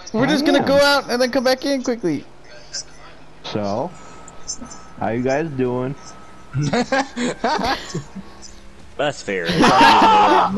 We're just gonna go out and then come back in quickly. So, how you guys doing? That's fair.